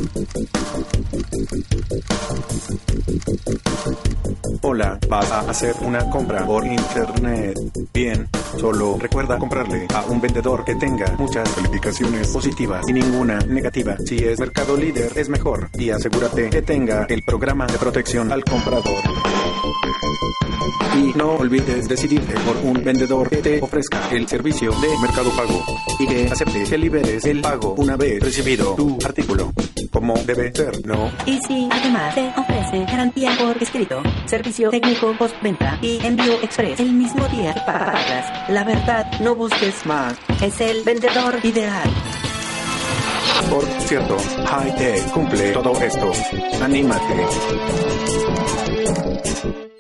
Hola, vas a hacer una compra por internet. Bien, solo recuerda comprarle a un vendedor que tenga muchas calificaciones positivas y ninguna negativa. Si es Mercado Líder, es mejor. Y asegúrate que tenga el programa de protección al comprador. Y no olvides decidirte por un vendedor que te ofrezca el servicio de Mercado Pago y que acepte que liberes el pago una vez recibido tu artículo, como debe ser, ¿no? Y si además te ofrece garantía por escrito, servicio técnico postventa y envío express el mismo día que pagas, la verdad, no busques más. Es el vendedor ideal. Por cierto, High Tech cumple todo esto. ¡Anímate!